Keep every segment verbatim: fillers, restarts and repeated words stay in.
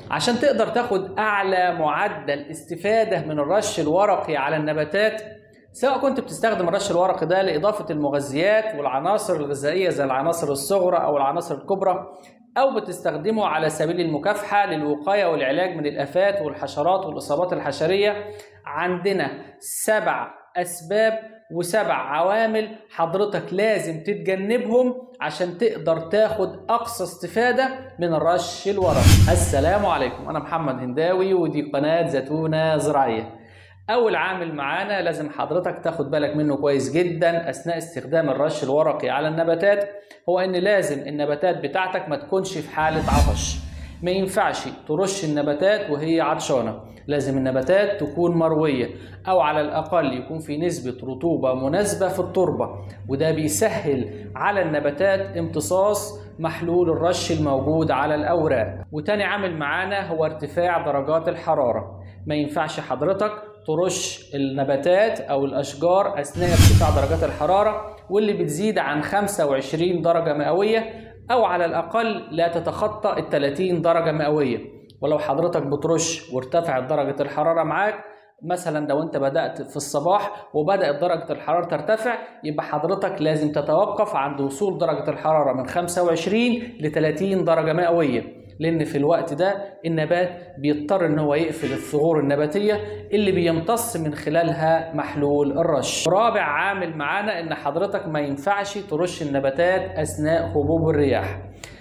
عشان تقدر تاخد أعلى معدل استفادة من الرش الورقي على النباتات، سواء كنت بتستخدم الرش الورقي ده لإضافة المغذيات والعناصر الغذائية زي العناصر الصغرى أو العناصر الكبرى، أو بتستخدمه على سبيل المكافحة للوقاية والعلاج من الآفات والحشرات والإصابات الحشرية، عندنا سبع أسباب وسبع عوامل حضرتك لازم تتجنبهم عشان تقدر تاخد أقصى استفادة من الرش الورقي. السلام عليكم، أنا محمد هنداوي ودي قناة زيتونة زراعية. أول عامل معانا لازم حضرتك تاخد بالك منه كويس جدا أثناء استخدام الرش الورقي على النباتات، هو إن لازم النباتات بتاعتك ما تكونش في حالة عطش. ما ينفعش ترش النباتات وهي عطشانة، لازم النباتات تكون مروية أو على الأقل يكون في نسبة رطوبة مناسبة في التربة، وده بيسهل على النباتات امتصاص محلول الرش الموجود على الأوراق. وتاني عامل معانا هو ارتفاع درجات الحرارة. ما ينفعش حضرتك ترش النباتات أو الأشجار أثناء ارتفاع درجات الحرارة واللي بتزيد عن خمسة وعشرين درجة مئوية، أو على الأقل لا تتخطى ال ثلاثين درجة مئوية. ولو حضرتك بترش وارتفعت درجة الحرارة معاك، مثلا لو انت بدأت في الصباح وبدأت درجة الحرارة ترتفع، يبقى حضرتك لازم تتوقف عند وصول درجة الحرارة من خمسة وعشرين ل ثلاثين درجة مئوية، لأن في الوقت ده النبات بيضطر إن هو يقفل الثغور النباتية اللي بيمتص من خلالها محلول الرش. رابع عامل معانا إن حضرتك ما ينفعش ترش النباتات أثناء هبوب الرياح.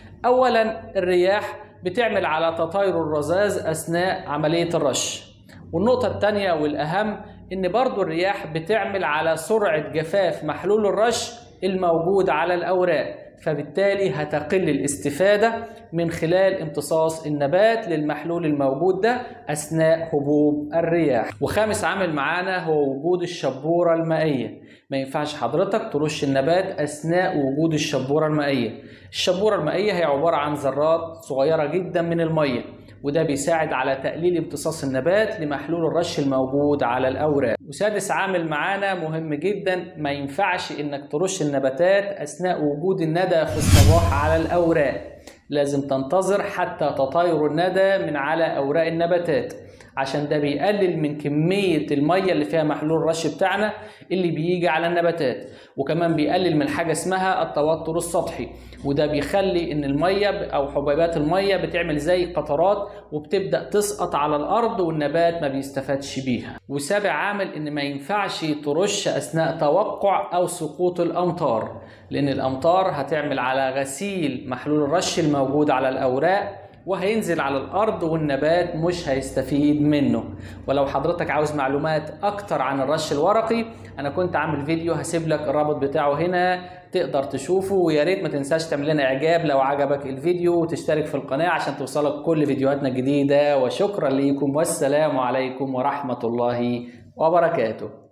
أولا الرياح بتعمل على تطاير الرذاذ أثناء عملية الرش، والنقطة الثانية والأهم إن برضو الرياح بتعمل على سرعة جفاف محلول الرش الموجود على الأوراق، فبالتالي هتقل الاستفادة من خلال امتصاص النبات للمحلول الموجود ده أثناء هبوب الرياح. وخامس عامل معانا هو وجود الشبورة المائية. ما ينفعش حضرتك ترش النبات أثناء وجود الشبورة المائية. الشبورة المائية هي عبارة عن ذرات صغيرة جدا من المية، وده بيساعد على تقليل امتصاص النبات لمحلول الرش الموجود على الأوراق. وسادس عامل معانا مهم جدا، ما ينفعش انك ترش النباتات أثناء وجود الندى في الصباح على الأوراق. لازم تنتظر حتى تطاير الندى من على أوراق النباتات، عشان ده بيقلل من كمية المية اللي فيها محلول الرش بتاعنا اللي بيجي على النباتات، وكمان بيقلل من حاجة اسمها التوتر السطحي، وده بيخلي ان المية او حبيبات المية بتعمل زي قطرات وبتبدأ تسقط على الارض والنبات ما بيستفادش بيها. وسابع عامل ان ما ينفعش ترش اثناء توقع او سقوط الامطار، لان الامطار هتعمل على غسيل محلول الرش الموجود على الاوراق وهينزل على الأرض والنبات مش هيستفيد منه. ولو حضرتك عاوز معلومات أكتر عن الرش الورقي، أنا كنت عامل فيديو هسيب لك الرابط بتاعه هنا تقدر تشوفه، ويا ريت ما تنساش تعمل لنا إعجاب لو عجبك الفيديو وتشترك في القناة عشان توصلك كل فيديوهاتنا الجديدة. وشكرا لكم والسلام عليكم ورحمة الله وبركاته.